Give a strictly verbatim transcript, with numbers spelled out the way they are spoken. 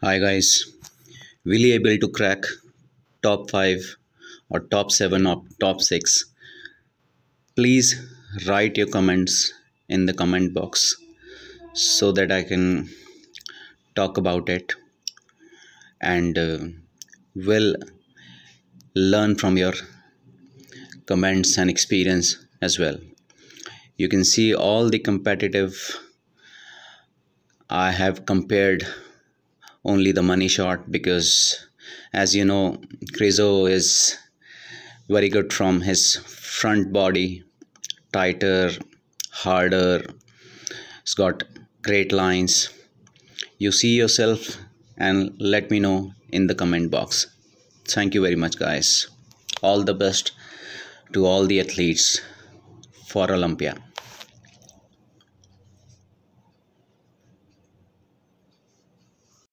Hi guys, will you able to crack top five or top seven or top six? Please write your comments in the comment box so that I can talk about it and uh, will learn from your comments and experience as well. You can see all the competitive. I have compared only the money shot because, as you know, Krizo is very good from his front body, tighter, harder. It's got great lines. You see yourself and let me know in the comment box. Thank you very much, guys. All the best to all the athletes for Olympia.